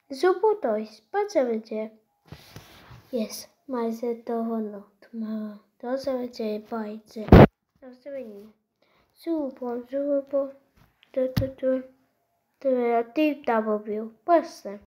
Supo 2, pode vedere. Yes, mas é toho não. Pode vedere poi. Pode venire. Supo. Tu. Attività proprio. Basta.